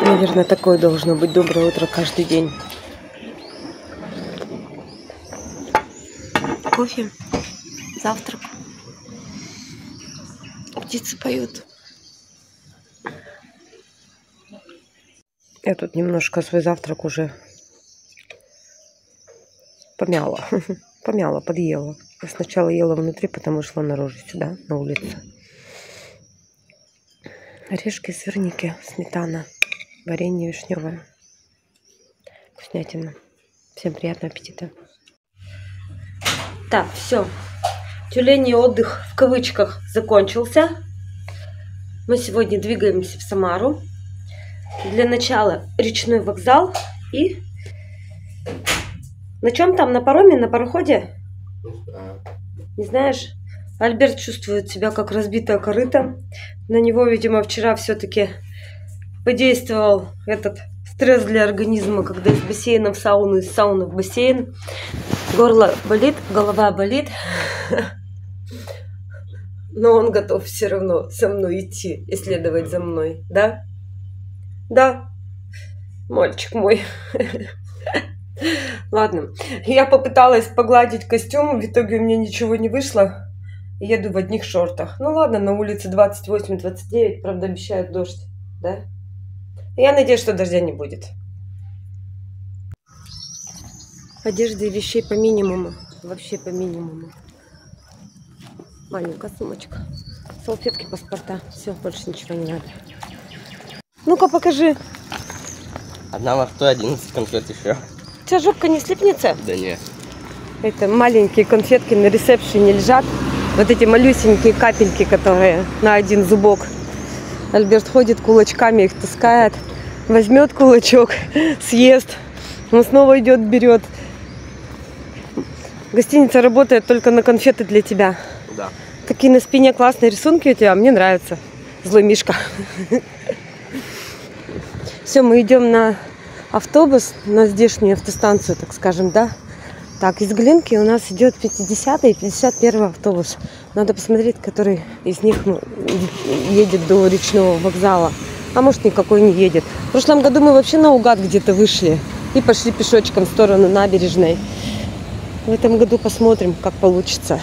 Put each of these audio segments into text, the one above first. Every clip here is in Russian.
Наверное, такое должно быть доброе утро каждый день. Кофе, завтрак. Птицы поют. Я тут немножко свой завтрак уже помяла. Помяла, подъела. Я сначала ела внутри, потом ушла наружу сюда, на улицу. Орешки, сырники, сметана, варенье вишневое. Вкуснятина. Всем приятного аппетита. Так, все. Тюленей отдых в кавычках закончился. Мы сегодня двигаемся в Самару. Для начала речной вокзал и... На чем там? На пароме? На пароходе? Не знаешь? Альберт чувствует себя как разбитое корыто. На него, видимо, вчера все-таки подействовал этот стресс для организма, когда из бассейна в сауну, из сауны в бассейн. Горло болит, голова болит. Но он готов все равно со мной идти и следовать за мной. Да? Да, мальчик мой. Ладно, я попыталась погладить костюм, в итоге у меня ничего не вышло. Еду в одних шортах. Ну ладно, на улице 28-29, правда обещают дождь, да? Я надеюсь, что дождя не будет. Одежды и вещей по минимуму, вообще по минимуму. Маленькая сумочка, салфетки, паспорта, все, больше ничего не надо. Ну-ка покажи. Одна во что, 11 конфет еще. У тебя жопка не слипнется? Да нет. Это маленькие конфетки на ресепшене лежат. Вот эти малюсенькие капельки, которые на один зубок. Альберт ходит кулачками, их таскает. Возьмет кулачок, съест. Он снова идет, берет. Гостиница работает только на конфеты для тебя. Да. Такие на спине классные рисунки у тебя. Мне нравится. Злой мишка. Все, мы идем на автобус, на здешнюю автостанцию, так скажем, да? Так, из Глинки у нас идет 50-й и 51-й автобус. Надо посмотреть, который из них едет до речного вокзала. А может, никакой не едет. В прошлом году мы вообще наугад где-то вышли и пошли пешочком в сторону набережной. В этом году посмотрим, как получится.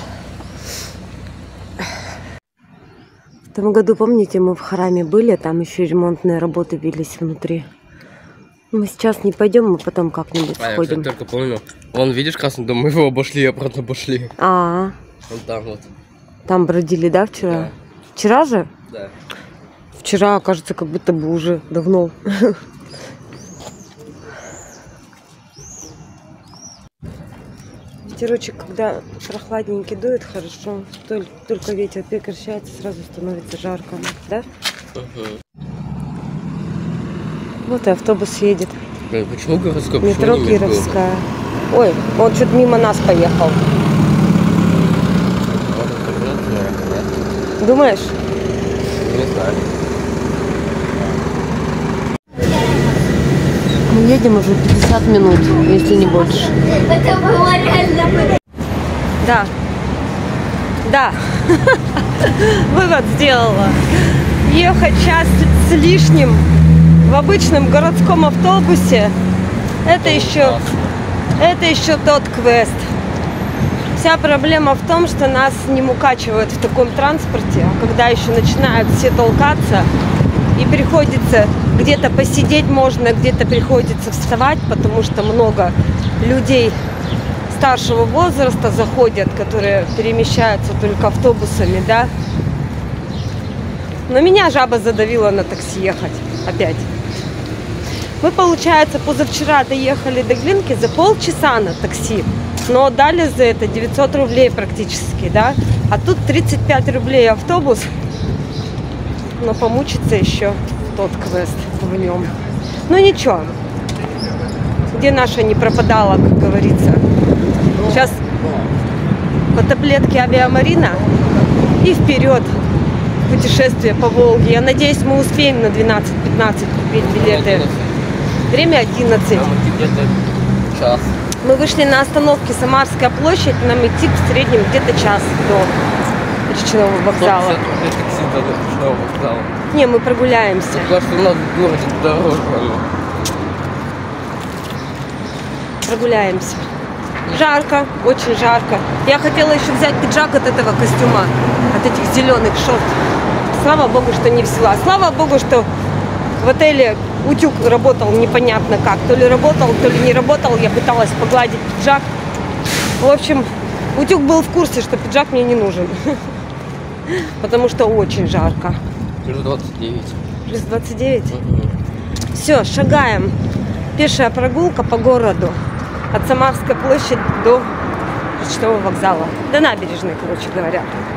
В этом году, помните, мы в храме были, там еще ремонтные работы велись внутри. Мы сейчас не пойдем, мы потом как-нибудь сходим. Я только помню. Вон, видишь, Красный дом, мы его обошли, обратно обошли. Вон там вот. Там бродили, да, вчера? Да. Вчера же? Да. Вчера, кажется, как будто бы уже давно. Ветерочек, когда прохладненький дует, хорошо. Только ветер прекращается, сразу становится жарко, да? Вот и автобус едет. Блин, почему городской? Метро Кировская. Ой, он что-то мимо нас поехал. Думаешь? Не знаю. Мы едем уже 50 минут, если не больше. Это было реально. Да. Да. Вывод сделала. Ехать час с лишним в обычном городском автобусе, это еще тот квест. Вся проблема в том, что нас не укачивают в таком транспорте, а когда еще начинают все толкаться, и приходится где-то посидеть можно, где-то приходится вставать, потому что много людей старшего возраста заходят, которые перемещаются только автобусами, да. Но меня жаба задавила на такси ехать опять. Мы, получается, позавчера доехали до Глинки за полчаса на такси, но отдали за это 900 рублей практически, да. А тут 35 рублей автобус, но помучиться еще тот квест в нем. Ну ничего, где наша не пропадала, как говорится. Сейчас по таблетке Авиамарина и вперед в путешествие по Волге. Я надеюсь, мы успеем на 12-15 купить билеты. Время 11. Где-то час. Мы вышли на остановке Самарская площадь, нам идти в среднем где-то час до речного вокзала. 150 рублей такси до речного вокзала. Не, мы прогуляемся. Потому что у нас в городе дорога. Прогуляемся. Жарко, очень жарко. Я хотела еще взять пиджак от этого костюма, от этих зеленых шорт. Слава богу, что не взяла. Слава богу, что в отеле утюг работал непонятно как. То ли работал, то ли не работал. Я пыталась погладить пиджак. В общем, утюг был в курсе, что пиджак мне не нужен. Потому что очень жарко. Плюс 29. Плюс 29? Все, шагаем. Пешая прогулка по городу. От Самарской площади до почтового вокзала. До набережной, короче говоря.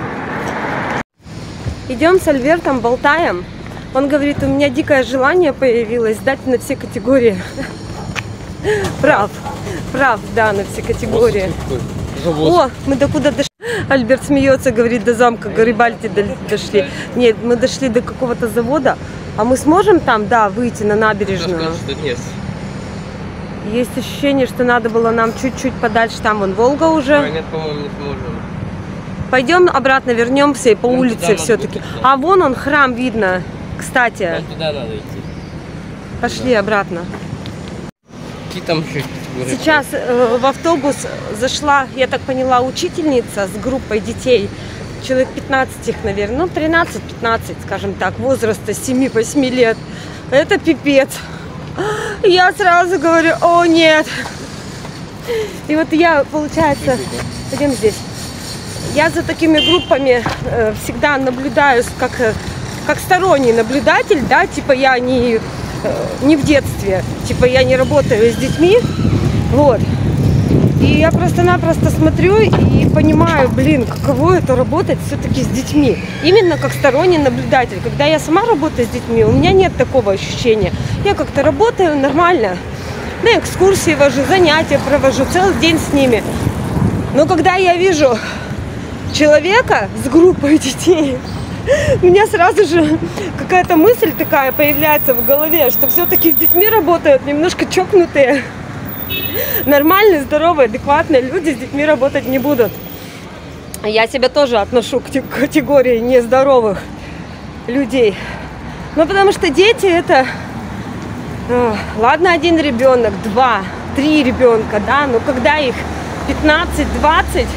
Идем с Альбертом, болтаем. Он говорит, у меня дикое желание появилось сдать на все категории. Прав, да, на все категории. О, мы до куда дошли? Альберт смеется, говорит, до замка Гарибальди дошли. Нет, мы дошли до какого-то завода. А мы сможем там, да, выйти на набережную? Нет. Есть ощущение, что надо было нам чуть-чуть подальше. Там вон Волга уже. Нет, по-моему, не сможем. Пойдем обратно, вернемся и по Вон улице туда все-таки. надо идти. А вон он, храм видно, кстати. Нам туда надо идти. Пошли обратно. Какие там еще? Сейчас в автобус зашла, я так поняла, учительница с группой детей. Человек 15 их, наверное, ну 13-15, скажем так, возраста 7-8 лет. Это пипец. Я сразу говорю, о нет. И вот я, получается, пойдем здесь. Я за такими группами всегда наблюдаю, как сторонний наблюдатель, да, типа я не в детстве, типа я не работаю с детьми, вот. И я просто-напросто смотрю и понимаю, блин, каково это работать все-таки с детьми. Именно как сторонний наблюдатель. Когда я сама работаю с детьми, у меня нет такого ощущения. Я как-то работаю нормально. На экскурсии вожу, занятия провожу, целый день с ними. Но когда я вижу человека с группой детей, у меня сразу же какая-то мысль такая появляется в голове, что все-таки с детьми работают немножко чокнутые. Нормальные, здоровые, адекватные люди с детьми работать не будут. Я себя тоже отношу к категории нездоровых людей. Ну, потому что дети это... Ладно, один ребенок, 2, 3 ребенка, да, но когда их 15-20,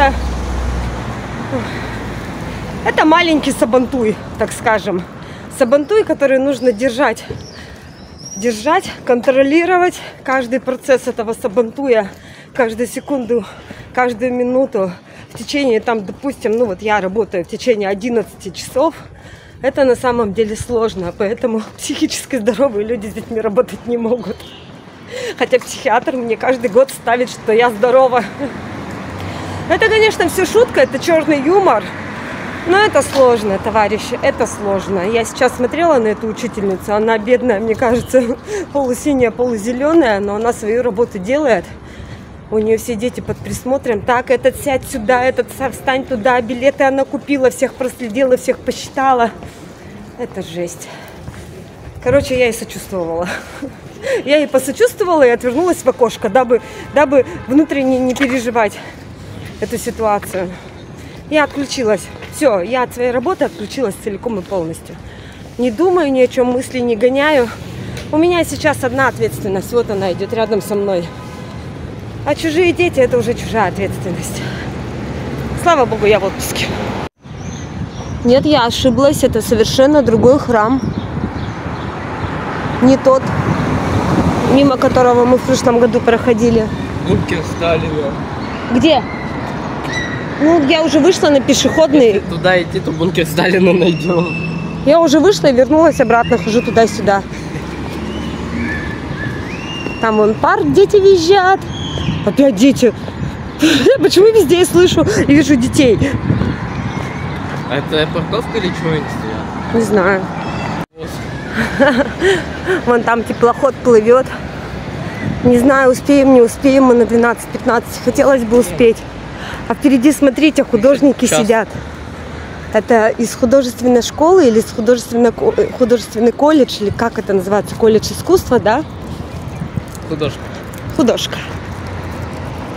это маленький сабантуй, так скажем. Сабантуй, который нужно держать, контролировать каждый процесс этого сабантуя, каждую секунду, каждую минуту в течение, там, допустим, ну вот я работаю в течение 11 часов, это на самом деле сложно, поэтому психически здоровые люди с детьми работать не могут. Хотя психиатр мне каждый год ставит, что я здорова. Это, конечно, все шутка, это черный юмор. Но это сложно, товарищи, это сложно. Я сейчас смотрела на эту учительницу, она бедная, мне кажется, полусиняя, полузеленая, но она свою работу делает. У нее все дети под присмотром. Так, этот сядь сюда, этот встань туда, билеты она купила, всех проследила, всех посчитала. Это жесть. Короче, я ей сочувствовала. Я ей посочувствовала и отвернулась в окошко, дабы внутренне не переживать эту ситуацию. Я отключилась. Все, я от своей работы отключилась целиком и полностью. Не думаю ни о чем, мысли не гоняю. У меня сейчас одна ответственность. Вот она идет рядом со мной. А чужие дети — это уже чужая ответственность. Слава богу, я в отпуске. Нет, я ошиблась. Это совершенно другой храм. Не тот, мимо которого мы в прошлом году проходили. Бункер Сталина. Где? Ну, я уже вышла на пешеходный. Если туда идти, то бункер Сталина найдем. Я уже вышла и вернулась обратно, хожу туда-сюда. Там вон парк, дети визжат. Опять дети. Почему везде я слышу и вижу детей? А это парковка или чего они стоят? Не знаю. Вон там теплоход плывет. Не знаю, успеем, не успеем мы на 12-15. Хотелось бы успеть. А впереди, смотрите, художники сидят. Это из художественной школы или из художественный колледж, или как это называется, колледж искусства, да? Художка. Художка.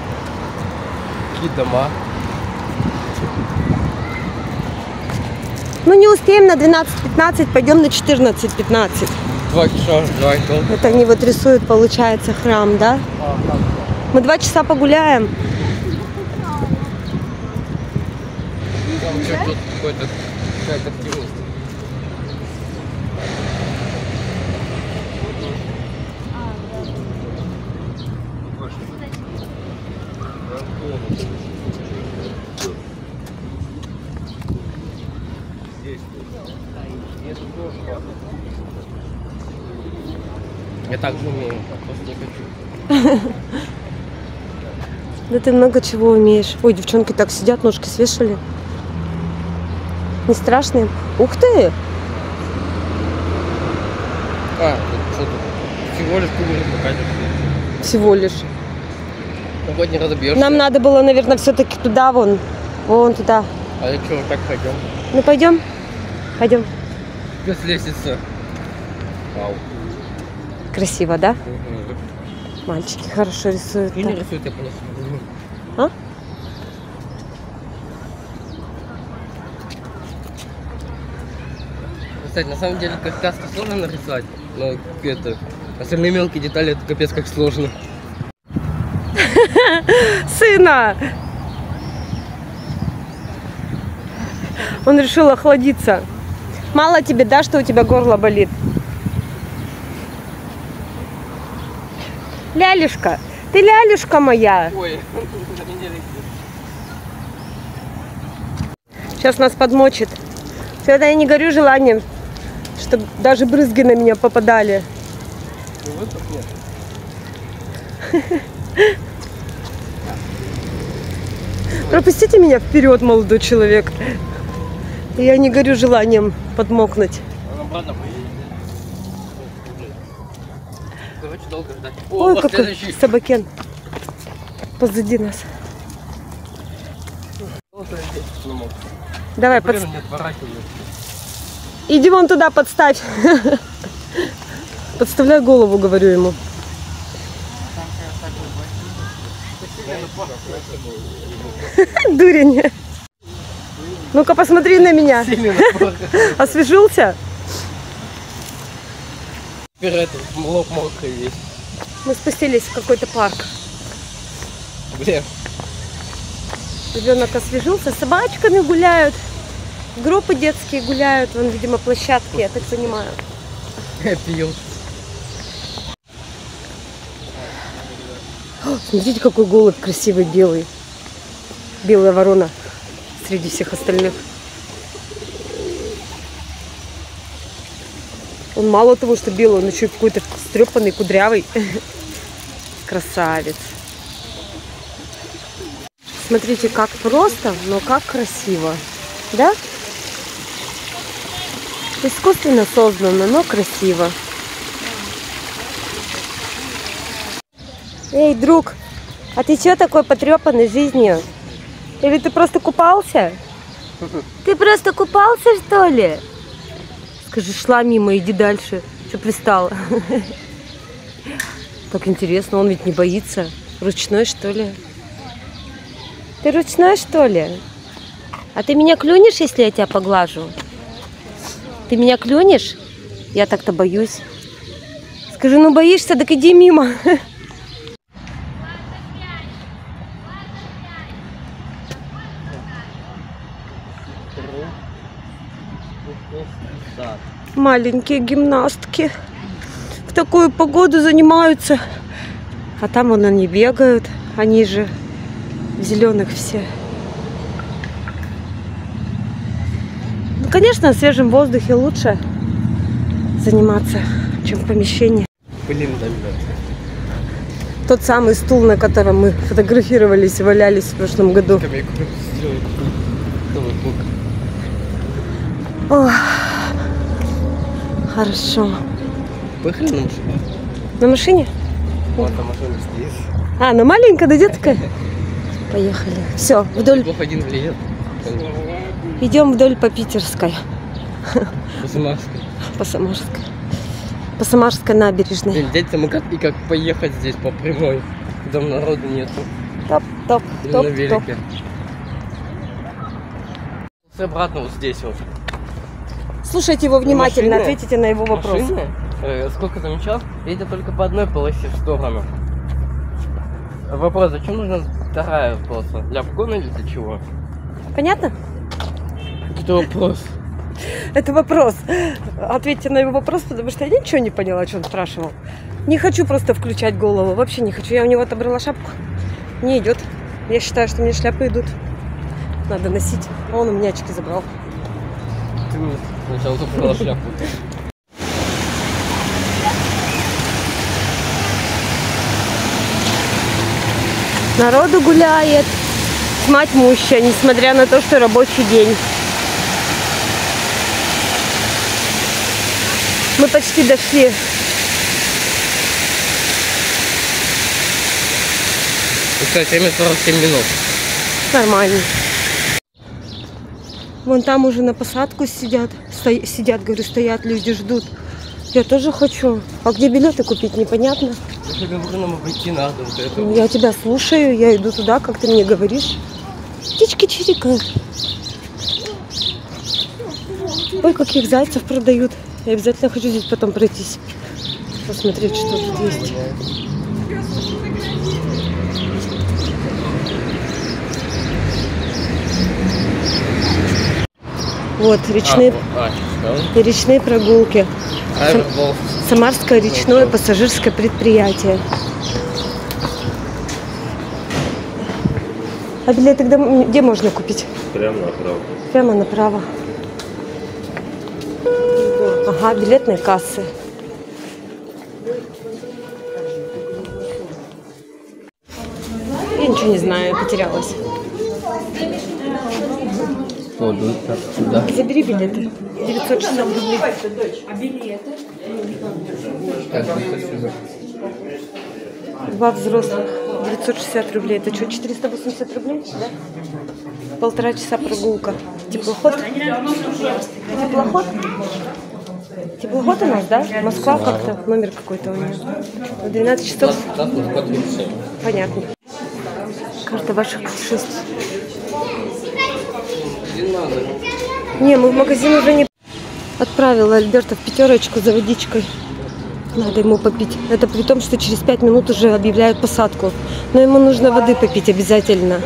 Какие дома? Ну не успеем на 12:15, пойдем на 14:15. 2 часа, 2 и то. Это они вот рисуют, получается, храм, да? Мы 2 часа погуляем. Там что тут какая-то активность. Я так же умею, просто не хочу. Да ты много чего умеешь. Ой, девчонки так сидят, ножки свешали. Не страшно им? Ух ты! А, что тут? Всего лишь кубик покажешь. Всего лишь. Ну хоть не разобьешься. Нам надо было, наверное, все-таки туда, вон туда. А что, вот так пойдем? Ну пойдем? Пойдем. Без лестницы. Вау. Красиво, да? Угу. Мальчики хорошо рисуют. И не Так. рисует, я понесу. А? Кстати, на самом деле Кавказка сложно нарисовать, но это, остальные мелкие детали это капец как сложно. Сына! Он решил охладиться. Мало тебе, да, что у тебя горло болит? Лялюшка, ты лялюшка моя. Ой, Сейчас нас подмочит. Всегда я не горю желанием, чтобы даже брызги на меня попадали. Пропустите меня вперед, молодой человек. Я не горю желанием подмокнуть. обратно поедем. Короче, долго ждать. Ой, вот какой следующий. собакен. Позади нас. Давай, Блин, не отворачивай. иди вон туда, подставь. Подставляй голову, говорю ему. Дурень. Ну-ка, посмотри на меня. Освежился? Теперь это лоб мокрый весь. Мы спустились в какой-то парк. Блин. Ребенок освежился, с собачками гуляют. Группы детские гуляют. Вон, видимо, площадки, я так понимаю. Пьют. Смотрите, какой голубь красивый, белый. Белая ворона среди всех остальных. Он мало того, что белый, он еще и какой-то встрепанный, кудрявый. Красавец. Смотрите, как просто, но как красиво. Да? Искусственно создано, но красиво. Эй, друг, а ты что такой потрепанный жизнью? Или ты просто купался? Ты просто купался, что ли? Скажи, шла мимо, иди дальше. Что пристала? Так интересно, он ведь не боится. Ручной, что ли? Ты ручной, что ли? А ты меня клюнешь, если я тебя поглажу? Ты меня клюнешь? Я так-то боюсь. Скажи, ну боишься, так иди мимо. Маленькие гимнастки в такую погоду занимаются. А там вон они бегают. Они же в зеленых все. Ну, конечно, на свежем воздухе лучше заниматься, чем в помещении. Блин, да, Тот самый стул, на котором мы фотографировались и валялись в прошлом году. скамейку сделать. Ох, хорошо. Поехали на машине? На машине? Вот там машина стоит. А, она маленькая, да, детская? Поехали. Все, вдоль. Плохо один влияет. Идем вдоль по Питерской. По Самарской. По Самарской. По Самарской набережной. Блин, дядь самокат и как поехать здесь по прямой, когда народу нету. Топ, топ, Или топ, на топ. велике. Обратно вот здесь вот. Слушайте его внимательно, Машины? ответите на его вопрос. Машины, сколько замечал, едет только по одной полосе в сторону. Вопрос, зачем нужна вторая полоса? Для обгона или для чего? Понятно? Это вопрос. Это вопрос. Ответьте на его вопрос, потому что я ничего не поняла, что он спрашивал. Не хочу просто включать голову, вообще не хочу. Я у него отобрала шапку. Не идет. Я считаю, что мне шляпы идут. Надо носить. А он у меня очки забрал. Ты мне сначала забрала шляпу. Народу гуляет. Тьма тьмущая, несмотря на то, что рабочий день. Мы почти дошли. Кстати, время 47 минут. Нормально. Вон там уже на посадку сидят. Сидят, говорю, стоят, люди ждут. Я тоже хочу. А где билеты купить, непонятно. Я говорю, нам обойти надо вот это. Я тебя слушаю, я иду туда, как ты мне говоришь. Птички чирикают. Ой, каких зайцев продают. Я обязательно хочу здесь потом пройтись. Посмотреть, что тут есть. Вот, речные прогулки. Самарское речное пассажирское предприятие. А билеты где можно купить? Прямо направо. Прямо направо. Ага, билетные кассы. Я ничего не знаю, я потерялась. Да. Забери билеты. 960 рублей. А билеты? Два взрослых. 960 рублей. Это что, 480 рублей? Да? Полтора часа прогулка. Теплоход? Теплоход? Теплоход у нас, да? Москва как-то. Номер какой-то у него. 12 часов. Понятно. Карта ваших путешествий. Не, мы в магазин уже не... Отправила Альберта в пятерочку за водичкой. Надо ему попить. Это при том, что через 5 минут уже объявляют посадку. Но ему нужно воды попить обязательно.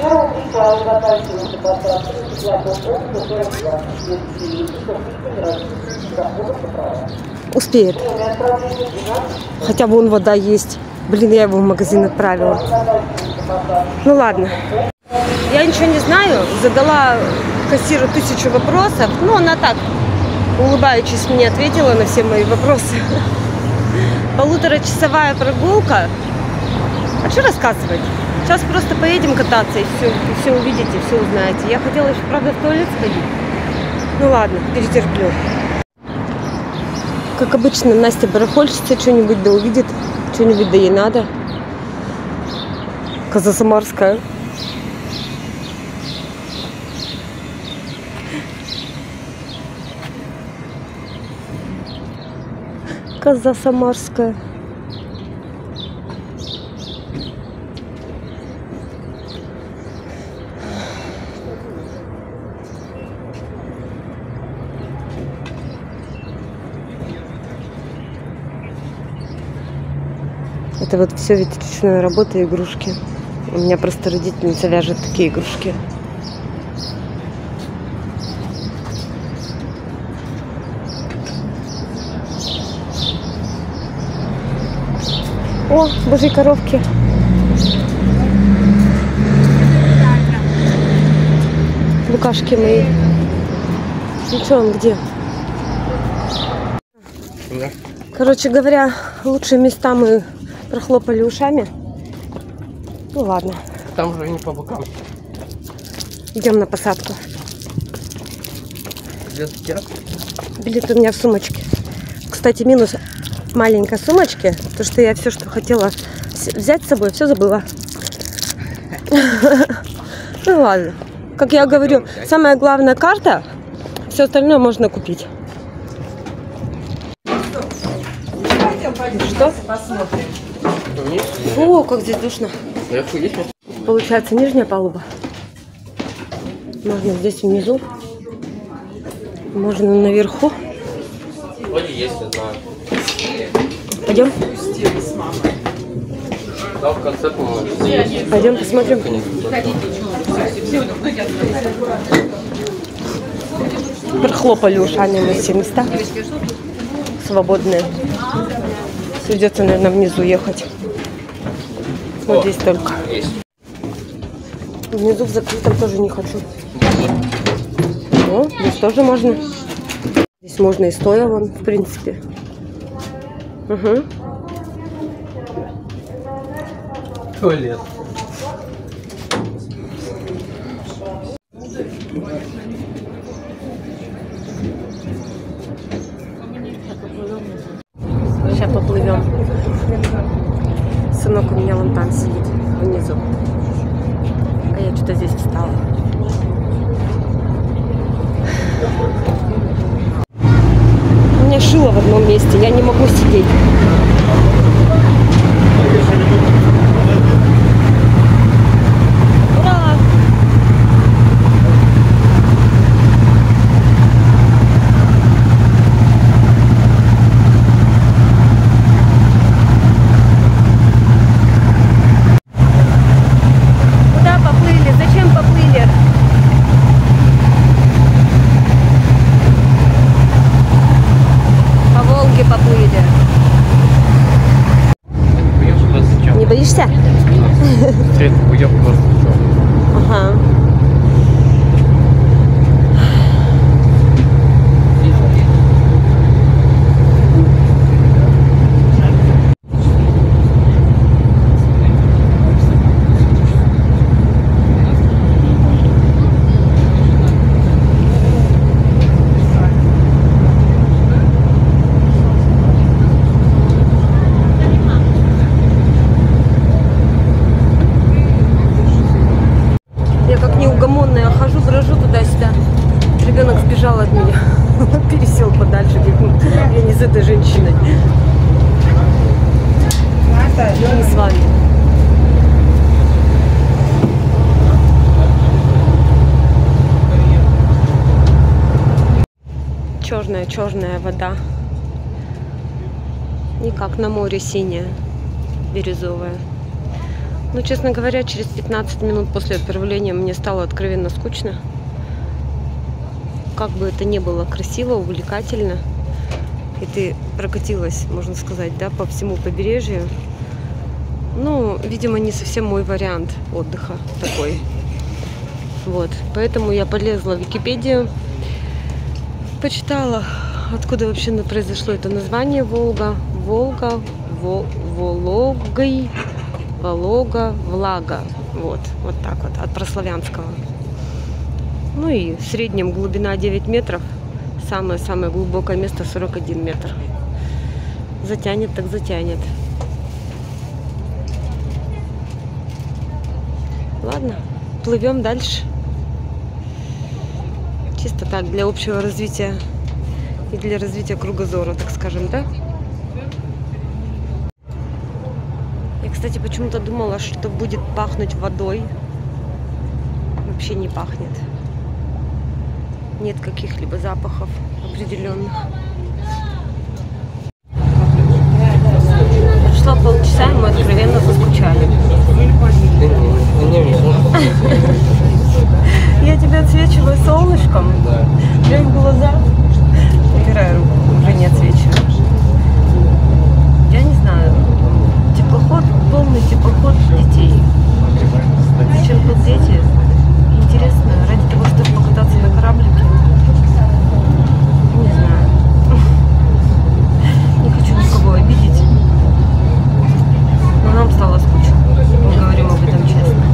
Успеет. Хотя вон вода есть. Блин, я его в магазин отправила. Ну ладно. Я ничего не знаю. Задала кассиру 1000 вопросов. Ну, она так, улыбаючись, мне ответила на все мои вопросы. Полуторачасовая прогулка. А что рассказывать? Сейчас просто поедем кататься и все увидите, все узнаете. Я хотела еще, правда, в туалет сходить. Ну ладно, перетерплю. Как обычно, Настя барахольщица, что-нибудь да увидит, что-нибудь да ей надо. Коза самарская. Коза самарская. Это вот все ведь ручная работа и игрушки. У меня просто родительница вяжет такие игрушки. О, божьи коровки. Лукашки мои. Ну что он где? Да. Короче говоря, лучшие места мы прохлопали ушами. Ну ладно. Там же не по бокам. Идем на посадку. Билет у меня в сумочке. Кстати, минус маленькой сумочки, то что я все, что хотела взять с собой, все забыла. Ну ладно. Как я говорю, самая главная карта, все остальное можно купить. Что? О, как здесь душно. Получается нижняя палуба. Можно здесь внизу, можно наверху. Вроде есть, не знаю. Пойдем? Да, в конце, по-моему. Пойдем посмотрим. Прохлопали ушами мы все места свободные. Придется, наверное, внизу ехать. Вот здесь только. Есть. Внизу в закрытом тоже не хочу. О, здесь тоже можно. Здесь можно и стоя вон, в принципе. Угу. Туалет. Сейчас поплывем. Сынок у меня вон там сидит, внизу. А я что-то здесь встала. У меня шило в одном месте, я не могу сидеть. Ура! Куда поплыли? Зачем поплыли? По Волге поплыли. Не боишься? Ага. Я как неугомонная хожу, дрожу туда-сюда. Ребенок сбежал от меня. Пересел подальше. Говорит, я не с этой женщиной. Я не с вами. Черная вода. Не как на море синяя, бирюзовая. Но, честно говоря, через 15 минут после отправления мне стало откровенно скучно. Как бы это ни было красиво, увлекательно. И ты прокатилась, можно сказать, да, по всему побережью. Ну, видимо, не совсем мой вариант отдыха такой. Вот. Поэтому я полезла в Википедию, почитала, откуда вообще произошло это название Волга. Волга, Вологой. Волога, влага. Вот так вот, от прославянского. Ну и в среднем глубина 9 метров. Самое-самое глубокое место 41 метр. Затянет, так затянет. Ладно, плывем дальше. Чисто так, для общего развития и для развития кругозора, так скажем, да? Я, кстати, почему-то думала, что будет пахнуть водой. Вообще не пахнет. Нет каких-либо запахов определенных. Прошло полчаса, и мы откровенно заскучали. Я тебя отсвечиваю солнышком. Глянь в глаза. Убираю руку, уже не отсвечиваю. Я не знаю. Теплоход, полный теплоход детей. Зачем тут дети? Интересно, ради того, чтобы покататься на кораблике. Не знаю. Не хочу никого обидеть. Но нам стало скучно. Мы говорим об этом честно.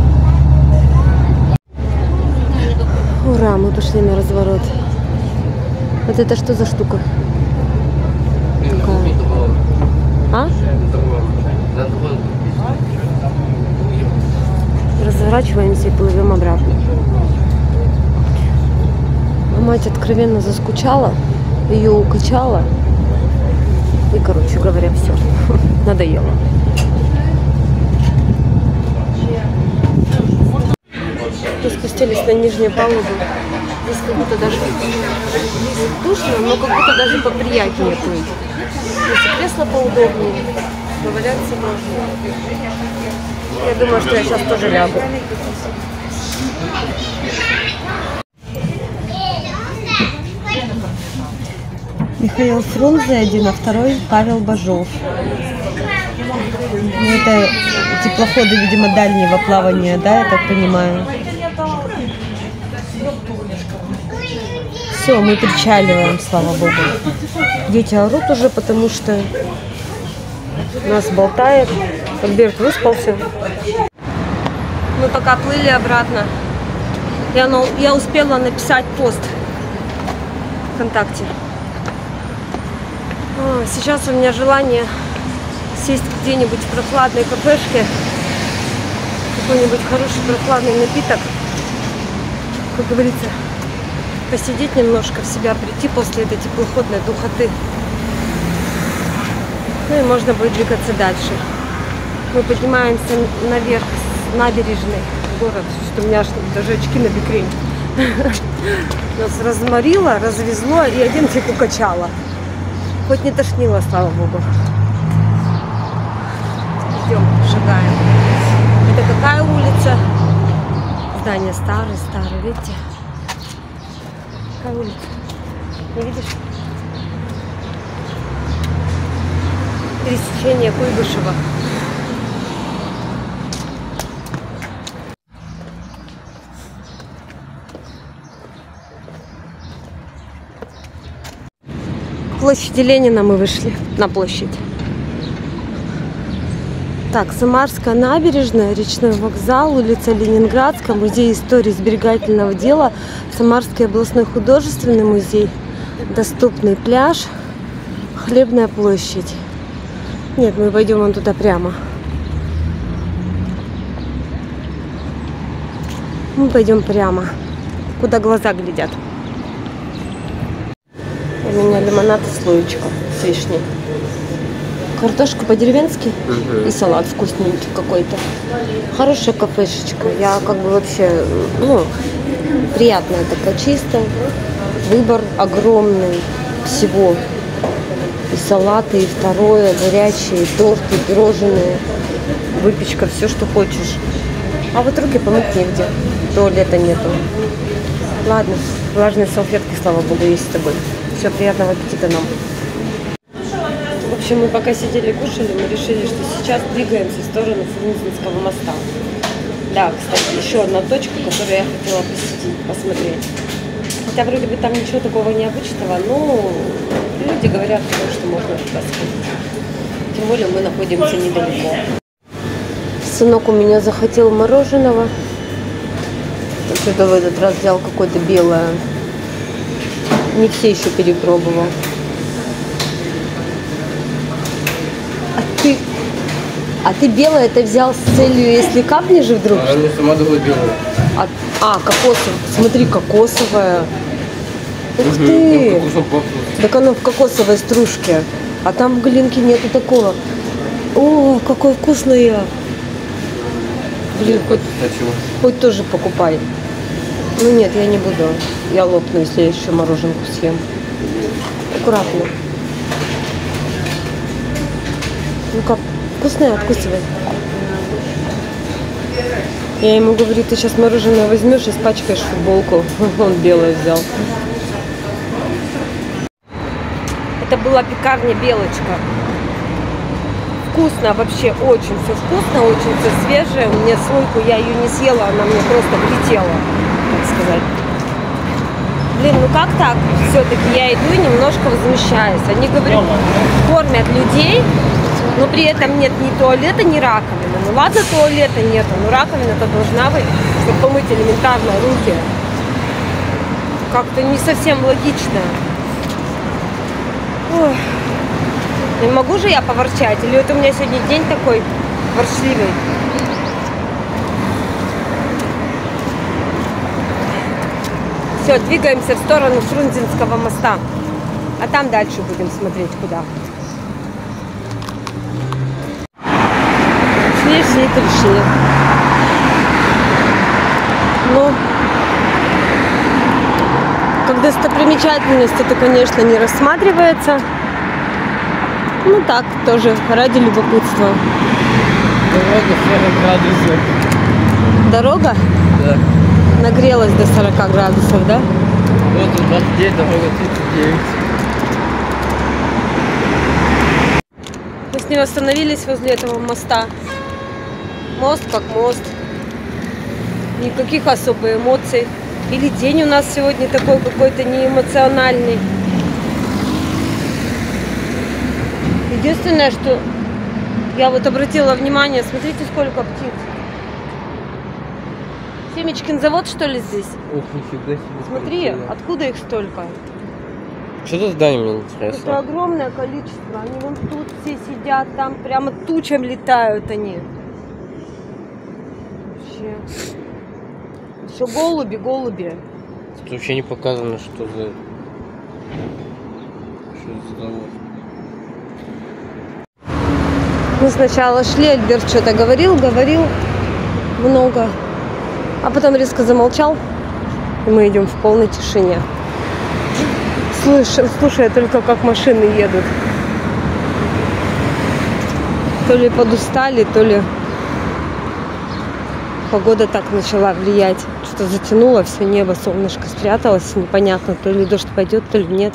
Ура, мы пошли на разворот. Вот это что за штука? Какая? А? Разворачиваемся и плывем обратно. А мать откровенно заскучала, ее укачала. И, короче говоря, все. Надоело. Мы спустились на нижнюю палубу. Здесь как будто даже здесь душно, но как будто даже поприятнее плыть. Здесь кресло поудобнее, поваляться можно. Я думаю, что я сейчас тоже лягу. Михаил Фрунзе один, а второй Павел Бажов. Ну, это теплоходы, видимо, дальнего плавания, да, я так понимаю. Все, мы причаливаем, слава богу. Дети орут уже, потому что нас болтает. Альберт выспался. Мы пока плыли обратно. Я успела написать пост ВКонтакте. Сейчас у меня желание сесть где-нибудь в прохладной кафешке, какой-нибудь хороший прохладный напиток, как говорится, посидеть немножко, в себя прийти после этой теплоходной духоты. Ну и можно будет двигаться дальше. Мы поднимаемся наверх с набережной в город, что у меня аж даже очки на бекрень. Нас разморило, развезло и один тип укачало. Хоть не тошнило, слава богу. Идем, шагаем. Это какая улица? Здание старое, видите? Какая улица? Не видишь? Пересечение Куйбышева. К площади Ленина мы вышли, на площадь. Так, Самарская набережная, речной вокзал, улица Ленинградская, музей истории сберегательного дела, Самарский областной художественный музей, доступный пляж, Хлебная площадь. Нет, мы пойдем вон туда прямо. Мы пойдем прямо, куда глаза глядят. У меня лимонад и слоечка с вишней. Картошка по-деревенски и салат вкусненький какой-то. Хорошая кафешечка. Я как бы вообще, приятная такая, чистая. Выбор огромный всего. И салаты, и второе, горячие, и торты, и пирожные, выпечка, все, что хочешь. А вот руки помыть негде. Туалета нету. Ладно, влажные салфетки, слава богу, есть с тобой. Все, приятного аппетита нам. В общем, мы пока сидели кушали, мы решили, что сейчас двигаемся в сторону Фрунзенского моста. Да, кстати, еще одна точка, которую я хотела посетить, посмотреть. Хотя вроде бы там ничего такого необычного, но люди говорят, что можно туда сходить. Тем более мы находимся недалеко. Сынок у меня захотел мороженого. Что-то в этот раз взял какое-то белое. Не все еще перепробовал. А ты белое это взял с целью, если капнешь вдруг? Она мне сама дала белое. Кокосовое. Смотри, кокосовое. Ух ты! Так оно в кокосовой стружке. А там в Глинке нету такого. О, какое вкусное! Блин, хоть тоже покупай. Ну нет, я не буду. Я лопну, если я еще мороженку съем. Аккуратно. Ну как, вкусное, откусывай. Я ему говорю, ты сейчас мороженое возьмешь, испачкаешь футболку. Он белое взял. Это была пекарня Белочка. Вкусно, вообще очень все вкусно, очень все свежее. У меня слойку, я ее не съела, она мне просто влетела, так сказать. Блин, ну как так? Все-таки я иду и немножко возмущаюсь. Они говорят, кормят людей, но при этом нет ни туалета, ни раковины. Ну ладно, туалета нету, но раковина-то должна быть, чтобы помыть элементарно руки. Как-то не совсем логично. Ой. Не могу же я поворчать? Или это у меня сегодня день такой ворчливый? Все, двигаемся в сторону Фрунзенского моста. А там дальше будем смотреть, куда. Шли, пришли. Ну, достопримечательность это, конечно, не рассматривается. Ну так, тоже ради любопытства. Дорога 40 градусов. Дорога Да. нагрелась до 40 градусов, да? Вот тут 29, дорога 39. Мы с ним остановились возле этого моста. Мост как мост. Никаких особых эмоций. Или день у нас сегодня такой какой-то неэмоциональный. Единственное, что я вот обратила внимание, смотрите, сколько птиц. Семечкин завод, что ли, здесь? Ух, нифига себе. Смотри, откуда их столько? Что за здание, мне Это интересно? огромное количество. Они вон тут все сидят, там прямо тучам летают они. Вообще. Еще голуби, голуби. Тут вообще не показано, что за... Что за завод. Мы сначала шли, Альберт что-то говорил много. А потом резко замолчал. И мы идем в полной тишине. Слушая только, как машины едут. То ли подустали, то ли погода так начала влиять. Что затянуло все небо, солнышко спряталось. Непонятно, то ли дождь пойдет, то ли нет.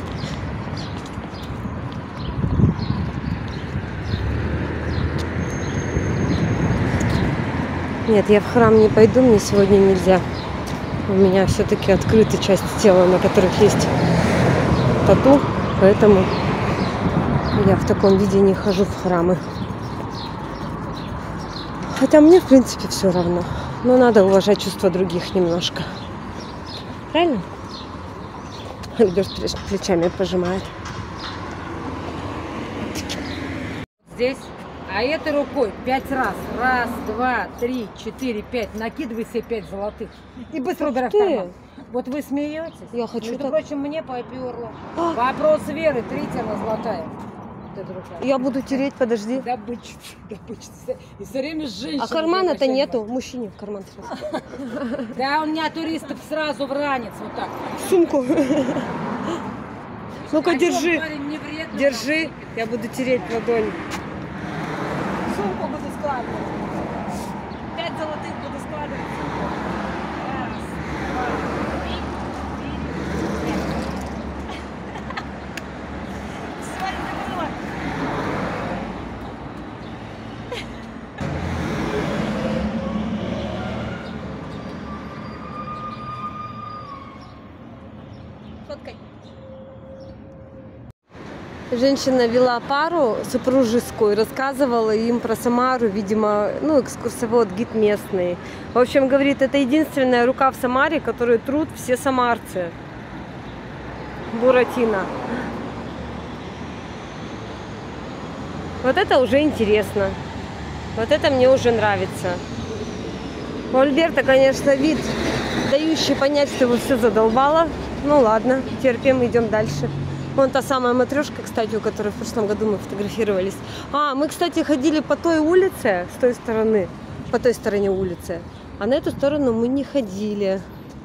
Нет, я в храм не пойду, мне сегодня нельзя. У меня все-таки открыта часть тела, на которых есть тату, поэтому я в таком виде не хожу в храмы. Хотя мне, в принципе, все равно. Но надо уважать чувства других немножко. Правильно? Альберт плечами пожимает. Здесь, а этой рукой 5 раз. 1, 2, 3, 4, 5. Накидывай себе 5 золотых. И быстро убирай в карман. Вот вы смеетесь? Я хочу Между так. прочим, мне поперло. Вопрос веры, 3 она золотая. Вот эта рука. Я буду тереть, подожди. Добычится. И все время с женщиной. А кармана-то обращаюсь. нету. Мужчине в карман сразу. Да, у меня туристов сразу в ранец. Вот так. Сумку. Ну-ка, Пойдем, держи. парень, не вредно. Держи. Я буду тереть ладонь. Сумку буду складывать. 5 золотых буду складывать. Раз, 2, 3, 4, 5. Все, забыла. Фоткай. Женщина вела пару супружескую, рассказывала им про Самару, видимо, ну, экскурсовод, гид местный. В общем, говорит, это единственная рука в Самаре, которую трут все самарцы. Буратино. Вот это уже интересно. Вот это мне уже нравится. У Альберта, конечно, вид, дающий понять, что его все задолбало. Ну ладно, терпим, идем дальше. Вон та самая матрешка, кстати, у которой в прошлом году мы фотографировались. А, мы, кстати, ходили по той улице, с той стороны, по той стороне улицы. А на эту сторону мы не ходили.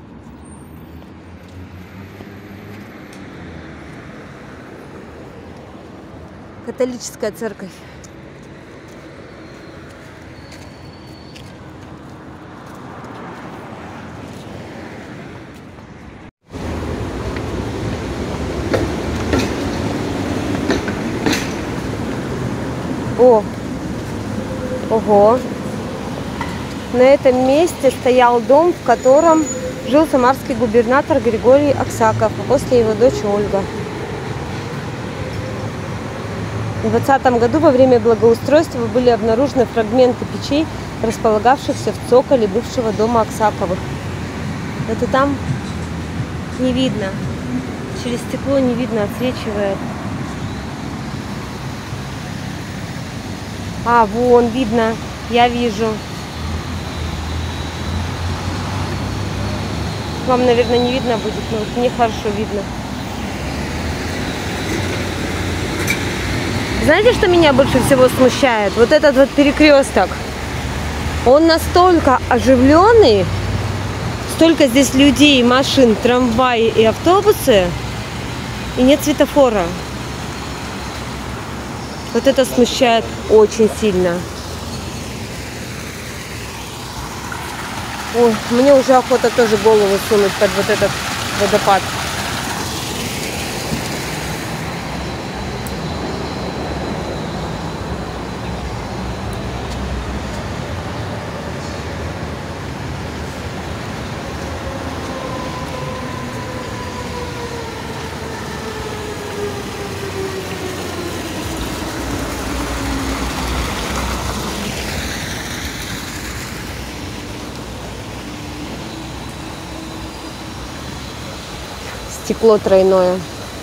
Католическая церковь. О, ого. На этом месте стоял дом, в котором жил самарский губернатор Григорий Аксаков, а после его дочь Ольга. В 2020 году во время благоустройства были обнаружены фрагменты печей, располагавшихся в цоколе бывшего дома Аксаковых. Это там не видно. Через стекло не видно, отсвечивает. А, вон, видно, я вижу. Вам, наверное, не видно будет, но вот мне хорошо видно. Знаете, что меня больше всего смущает? Вот этот вот перекресток. Он настолько оживленный, столько здесь людей, машин, трамваи и автобусы, и нет светофора. Вот это смущает очень сильно. Ой, мне уже охота тоже голову сунуть под вот этот водопад. Стекло тройное.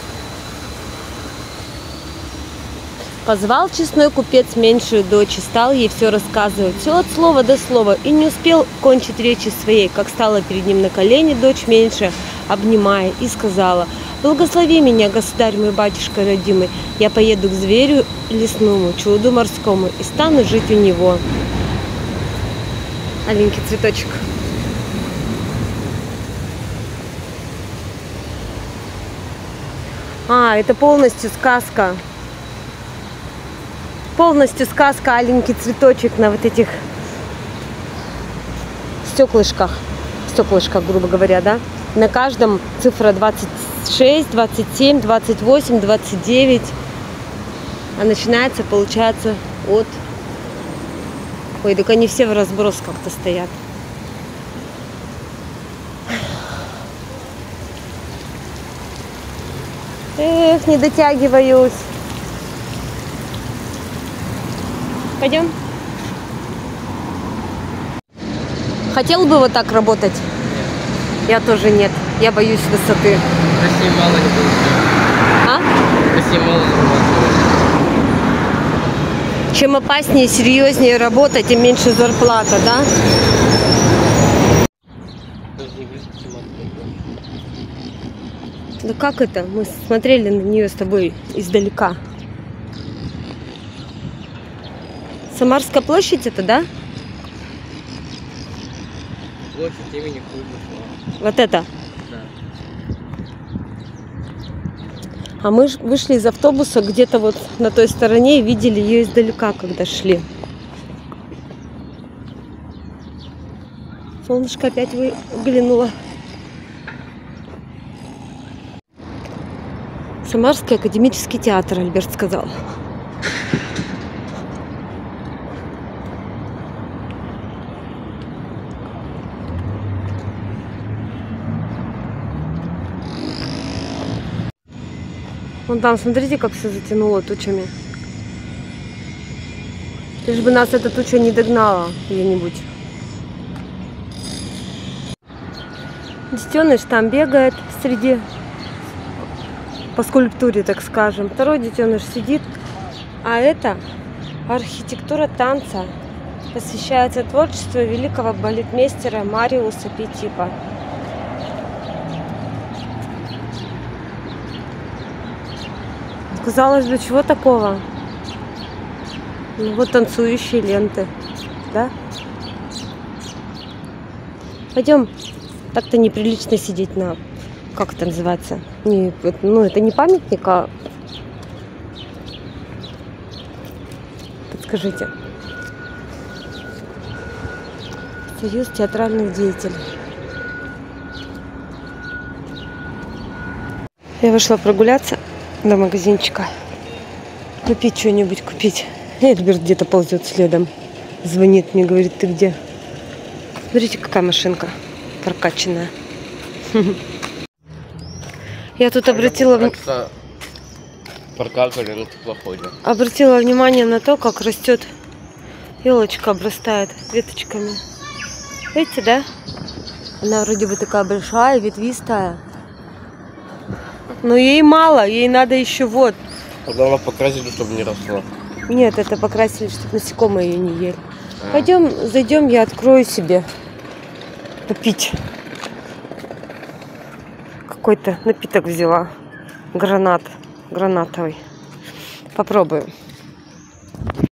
Позвал честной купец меньшую дочь и стал ей все рассказывать, все от слова до слова, и не успел кончить речи своей, как стала перед ним на колени дочь меньшая, обнимая, и сказала: «Благослови меня, государь мой, батюшка родимый, я поеду к зверю лесному, чуду морскому, и стану жить у него». Аленький цветочек. Это полностью сказка. Полностью сказка «Аленький цветочек» на вот этих стеклышках. Стеклышках, грубо говоря, да? На каждом цифра 26, 27, 28, 29. А начинается, получается, от... Ой, так они все в разброс как-то стоят. Эх, не дотягиваюсь. Пойдем. Хотел бы вот так работать? Нет. Я тоже нет. Я боюсь высоты. В России мало не получается. А? В России мало не получается. Чем опаснее и серьезнее работать, тем меньше зарплата, да? Да как это? Мы смотрели на нее с тобой издалека. Самарская площадь это, да? Площадь имени Куйбышева. Вот это? Да. А мы вышли из автобуса где-то вот на той стороне и видели ее издалека, когда шли. Солнышко опять выглянуло. Самарский академический театр, Альберт сказал. Вон там, смотрите, как все затянуло тучами. Лишь бы нас эта туча не догнала где-нибудь. Детеныш там бегает среди... по скульптуре, так скажем. Второй детеныш сидит. А это архитектура танца. Посвящается творчеству великого балетмейстера Мариуса Петипа. Казалось бы, чего такого? Ну, вот танцующие ленты. Да? Пойдем. Так-то неприлично сидеть на... Как это называется? Не, ну, это не памятник, а... Подскажите. Союз театральных деятелей. Я вышла прогуляться до магазинчика. Купить что-нибудь, купить. Эльберт где-то ползет следом. Звонит мне, говорит: ты где? Смотрите, какая машинка прокачанная. Я тут обратила внимание на то, как растет елочка, обрастает веточками. Видите, да? Она вроде бы такая большая, ветвистая. Но ей мало, ей надо еще вот. Она покрасили, чтобы не росла. Нет, это покрасили, чтобы насекомые ее не ели. Пойдем, зайдем, я открою себе попить. Какой-то напиток взяла. Гранатовый. Попробуем.